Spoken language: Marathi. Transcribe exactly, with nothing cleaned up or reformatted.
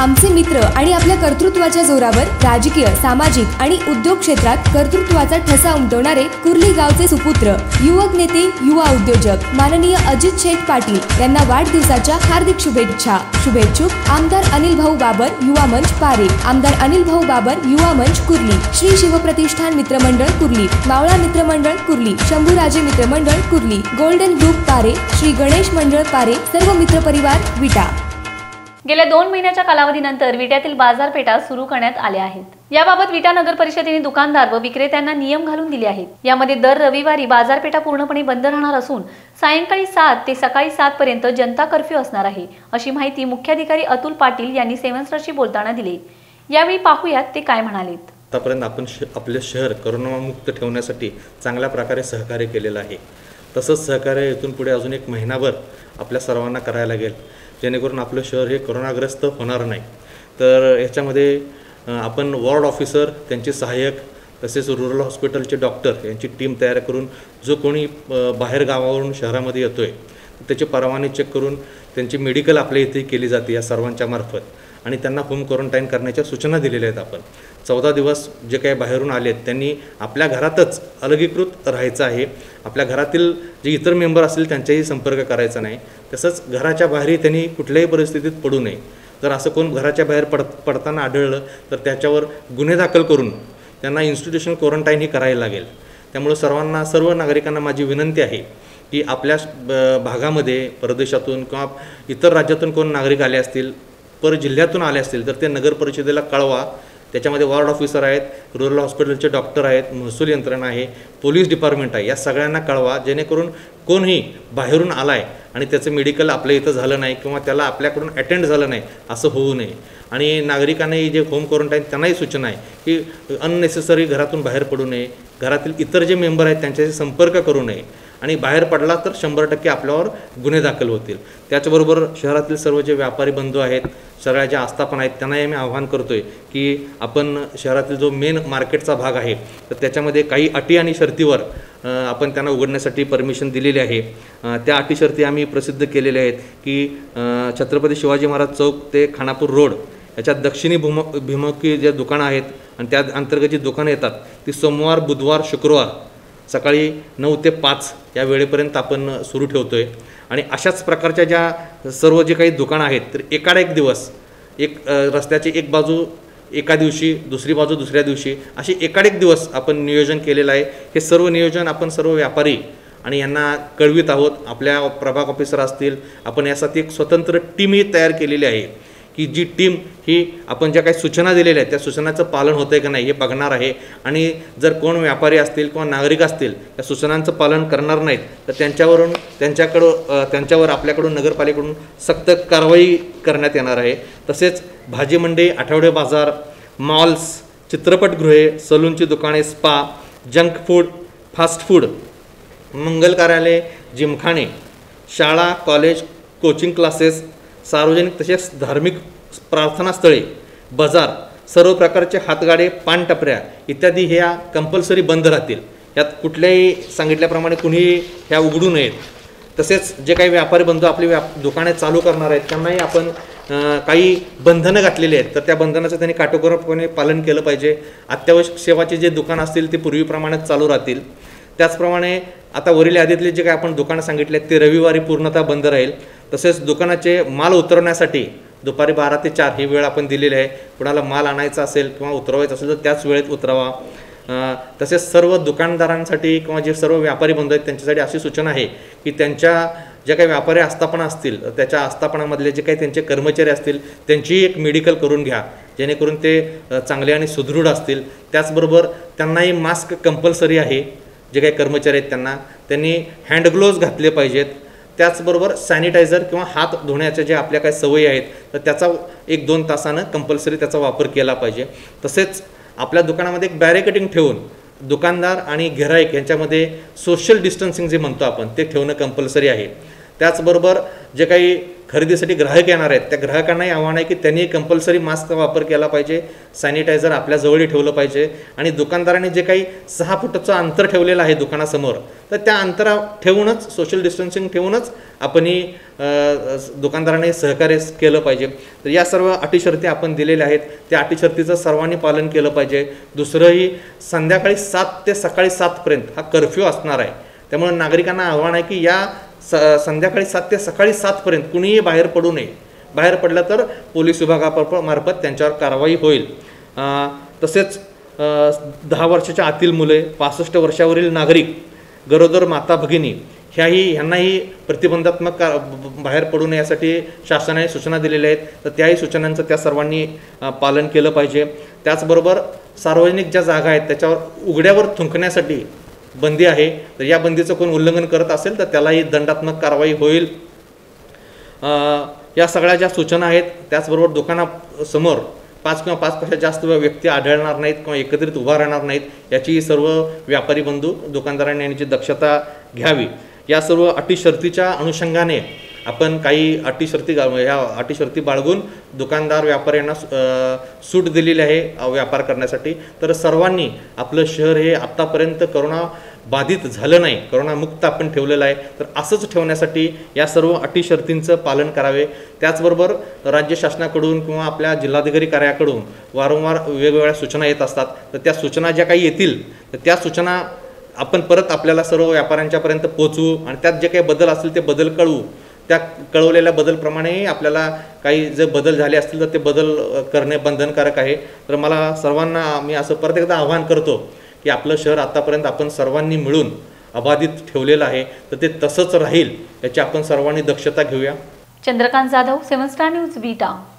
आमचे मित्र आणि आपल्या कर्तृत्वाच्या जोरावर राजकीय, सामाजिक आणि उद्योग क्षेत्रात कर्तृत्वाचा ठसा उमटवणारे कुर्ली गावचे सुपुत्र युवक नेते, युवा उद्योजक माननीय अजित शेठ पाटील यांना वाढदिवसाच्या हार्दिक शुभेच्छा। शुभेच्छुक आमदार अनिल भाऊ बाबर, युवा मंच पारे, आमदार अनिल भाऊ बाबर, युवा मंच कुर्ली, श्री शिवप्रतिष्ठान मित्रमंडळ कुर्ली, मावळा मित्रमंडळ कुर्ली, शंभूराजे मित्रमंडळ कुर्ली, गोल्डन ग्रुप पारे, श्री गणेश मंडळ पारे, सर्व मित्रपरिवार विटा। गेल्या दोन महिन्याच्या कालावधीनंतर विट्यातील बाजारपेठा सुरू करण्यात आल्या आहेत। याबाबत विटा नगर परिषदेने दुकानदार व विक्रेत्यांना नियम घालून दिले आहेत। यामध्ये दर रविवारी बाजारपेठा पूर्णपणे बंद राहणार असून सायंकाळी सात ते सकाळी सात पर्यंत जनता कर्फ्यू असणार आहे, अशी माहिती मुख्याधिकारी अतुल पाटील यांनी सेवन स्टारशी बोलताना दिली। यावेळी पाहूयात ते काय म्हणालेत। आतापर्यंत आपण आपले शहर कोरोनामुक्त ठेवण्यासाठी चांगल्या प्रकारे सहकार्य केलेलं आहे। तसंच सहकार्य इथून पुढे अजून एक महिनाभर आपल्या सर्वांना करायला लागेल, जेणेकरून आपलं शहर हे कोरोनाग्रस्त होणार नाही। तर याच्यामध्ये आपण वॉर्ड ऑफिसर, त्यांचे सहाय्यक, तसेच रुरल हॉस्पिटलचे डॉक्टर यांची टीम तयार करून जो कोणी बाहेर गावावरून शहरामध्ये येतोय त्याची परवानगी चेक करून त्यांची मेडिकल आपल्या इथे केली जाते या सर्वांच्या मार्फत, आणि त्यांना होम क्वारंटाईन करण्याच्या सूचना दिलेल्या आहेत। आपण चौदा दिवस जे काही बाहेरून आलेत त्यांनी आपल्या घरातच अलगीकृत राहायचं आहे। आपल्या घरातील जे इतर मेंबर असतील त्यांच्याही संपर्क करायचा नाही। तसंच घराच्या बाहेरही त्यांनी कुठल्याही परिस्थितीत पडू नये। जर असं कोण घराच्या बाहेर पड पडताना आढळलं तर त्याच्यावर गुन्हे दाखल करून त्यांना इन्स्टिट्यूशनल क्वारंटाईनही करायला लागेल। त्यामुळे सर्वांना, सर्व नागरिकांना माझी विनंती आहे की आपल्या भागामध्ये परदेशातून किंवा इतर राज्यातून कोण नागरिक आले असतील, पर जिल्ह्यातून आले असतील तर ते नगर परिषदेला कळवा। त्याच्यामध्ये वॉर्ड ऑफिसर आहेत, रुरल हॉस्पिटलचे डॉक्टर आहेत, महसूल यंत्रणा आहे, पोलीस डिपार्टमेंट आहे, या सगळ्यांना कळवा, जेणेकरून कोणीही बाहेरून आला आहे आणि त्याचं मेडिकल आपल्या इथं झालं नाही किंवा त्याला आपल्याकडून अटेंड झालं नाही असं होऊ नये। आणि नागरिकांनाही जे होम क्वारंटाईन त्यांनाही सूचना आहे की अननेसेसरी घरातून बाहेर पडू नये, घरातील इतर जे मेंबर आहेत त्यांच्याशी संपर्क करू नये, आणि बाहेर पडला तर शंभर टक्के आपल्यावर गुन्हे दाखल होतील। त्याचबरोबर शहरातील सर्व जे व्यापारी बंधू आहेत, सगळ्या ज्या आस्थापना आहेत, त्यांनाही मी आवाहन करतोय की आपण शहरातील जो मेन मार्केटचा भाग आहे तर त्याच्यामध्ये काही अटी आणि शर्तीवर आपण त्यांना उघडण्यासाठी परमिशन दिलेली आहे। त्या अटी शर्ती आम्ही प्रसिद्ध केलेल्या आहेत की छत्रपती शिवाजी महाराज चौक ते खानापूर रोड याच्या दक्षिणी भूम भिमुखी जे दुकानं आहेत आणि त्या अंतर्गत जी दुकानं येतात ती सोमवार, बुधवार, शुक्रवार सकाळी नऊ ते पाच या वेळेपर्यंत आपण सुरू ठेवतोय। आणि अशाच प्रकारच्या ज्या सर्व जे काही दुकानं आहेत तर एकाड एक दिवस, एक रस्त्याची एक बाजू एका दिवशी, दुसरी बाजू दुसऱ्या दिवशी, अशी एकाड एक दिवस आपण नियोजन केलेलं आहे। हे सर्व नियोजन आपण सर्व व्यापारी आणि यांना कळवित आहोत। आपल्या प्रभाग ऑफिसर असतील, आपण यासाठी एक स्वतंत्र टीमही तयार केलेली आहे की जी टीम ही आपण ज्या काही सूचना दिलेल्या आहेत त्या सूचनांचं पालन होतं आहे का नाही हे बघणार आहे। आणि जर कोण व्यापारी असतील किंवा नागरिक असतील त्या सूचनांचं पालन करणार नाहीत तर त्यांच्यावरून त्यांच्याकडं त्यांच्यावर आपल्याकडून नगरपालिकेकडून सक्त कारवाई करण्यात येणार आहे। तसेच भाजी मंडी, आठवडे बाजार, मॉल्स, चित्रपटगृहे, सलूनची दुकाने, spa, junk food, fast food, मंगल कार्यालय, जिमखाने, शाळा, कॉलेज, कोचिंग क्लासेस, सार्वजनिक तसेच धार्मिक प्रार्थनास्थळे, बाजार, सर्व प्रकारचे हातगाडे, पानटपऱ्या इत्यादी ह्या कंपल्सरी बंद राहतील। यात कुठल्याही सांगितल्याप्रमाणे कुणीही ह्या उघडू नयेत। तसेच जे काही व्यापारी बंधू आपली व्याप दुकाने चालू करणार आहेत त्यांनाही आपण काही बंधनं घातलेली आहेत तर त्या बंधनाचं त्यांनी काटेकोरपणे पालन केलं पाहिजे। अत्यावश्यक सेवाचे जे दुकान असतील ते पूर्वीप्रमाणेच चालू राहतील। त्याचप्रमाणे आता वरील यादीतले जे काही आपण दुकानं सांगितले ते रविवारी पूर्णतः बंद राहील। तसेच दुकानाचे माल उतरवण्यासाठी दुपारी बारा ते चार ही वेळ आपण दिलेली आहे। कुणाला माल आणायचा असेल किंवा उतरवायचा असेल तर त्याच वेळेत उतरवा। तसेच सर्व दुकानदारांसाठी किंवा जे सर्व व्यापारी बंधू आहेत त्यांच्यासाठी अशी सूचना आहे की त्यांच्या ज्या काही व्यापारी आस्थापना असतील त्याच्या आस्थापनामधले जे काही त्यांचे कर्मचारी असतील त्यांची एक मेडिकल करून घ्या, जेणेकरून ते चांगले आणि सुदृढ असतील। त्याचबरोबर त्यांनाही मास्क कंपल्सरी आहे। जे काही कर्मचारी आहेत त्यांना त्यांनी हँड ग्लोव्ज घातले पाहिजेत। त्याचबरोबर सॅनिटायझर किंवा हात धुण्याच्या जे आपल्या काही सवयी आहेत तर त्याचा एक दोन तासानं कंपल्सरी त्याचा वापर केला पाहिजे। तसेच आपल्या दुकानामध्ये एक बॅरिकेडिंग ठेवून दुकानदार आणि गिऱ्हाईक यांच्यामध्ये सोशल डिस्टन्सिंग जे म्हणतो आपण ते ठेवणं कंपल्सरी आहे। त्याचबरोबर जे काही खरेदीसाठी ग्राहक येणार आहेत त्या ग्राहकांनाही आव्हान आहे की त्यांनी कंपल्सरी मास्कचा वापर केला पाहिजे, सॅनिटायझर आपल्या जवळ ठेवलं पाहिजे आणि दुकानदारांनी जे काही सहा फुटाचं अंतर ठेवलेलं आहे दुकानासमोर तर त्या अंतरा ठेवूनच सोशल डिस्टन्सिंग ठेवूनच आपण ही दुकानदारांनी सहकार्य केलं पाहिजे। तर या सर्व अटी शर्ती आपण दिलेल्या आहेत, त्या अटी शर्तीचं सर्वांनी पालन केलं पाहिजे। दुसरंही संध्याकाळी सात ते सकाळी सातपर्यंत हा कर्फ्यू असणार आहे, त्यामुळे नागरिकांना आव्हान आहे की या स संध्याकाळी सात ते सकाळी सातपर्यंत कुणीही बाहेर पडू नये, बाहेर पडलं तर पोलीस विभागामार्फत त्यांच्यावर कारवाई होईल। तसेच दहा वर्षाच्या आतील मुले, पासष्ट वर्षावरील नागरिक, गरोदर माता भगिनी ह्याही ह्यांनाही प्रतिबंधात्मक का बाहेर पडू नये यासाठी शासनाने सूचना दिलेल्या आहेत, तर त्याही सूचनांचं त्या सर्वांनी पालन केलं पाहिजे। त्याचबरोबर सार्वजनिक ज्या जागा आहेत त्याच्यावर उघड्यावर थुंकण्यासाठी बंदी आहे, तर या बंदीचं कोण उल्लंघन करत असेल तर त्यालाही दंडात्मक कारवाई होईल। या सगळ्या ज्या सूचना आहेत त्याचबरोबर दुकानासमोर पाच किंवा पाचपेक्षा जास्त व्यक्ती आढळणार नाहीत किंवा एकत्रित उभा राहणार नाहीत याची सर्व व्यापारी बंधू दुकानदारांनी यांची दक्षता घ्यावी। या सर्व अटी शर्तीच्या अनुषंगाने आपण काही अटी शर्ती ह्या अटी शर्ती बाळगून दुकानदार व्यापाऱ्यांना सूट दिलेली आहे व्यापार करण्यासाठी। तर सर्वांनी आपलं शहर हे आत्तापर्यंत करोना बाधित झालं नाही, करोनामुक्त आपण ठेवलेलं आहे, तर असंच ठेवण्यासाठी या सर्व अटी शर्तींचं पालन करावे। त्याचबरोबर राज्य शासनाकडून किंवा आपल्या जिल्हाधिकारी कार्यालयाकडून वारंवार वेगवेगळ्या सूचना येत असतात, तर त्या सूचना ज्या काही येतील तर त्या सूचना आपण परत आपल्याला सर्व व्यापाऱ्यांच्यापर्यंत पोहोचवू आणि त्यात जे काही बदल असतील ते बदल कळवू। त्या कळवलेल्या बदलप्रमाणेही आपल्याला काही जे बदल झाले असतील तर ते बदल करणे बंधनकारक आहे। तर मला सर्वांना मी असं परत एकदा आवाहन करतो की आपलं शहर आतापर्यंत आपण सर्वांनी मिळून अबाधित ठेवलेलं आहे, तर ते तसंच राहील याची आपण सर्वांनी दक्षता घेऊया। Chandrakant Jadhav, Seven Star News, विटा।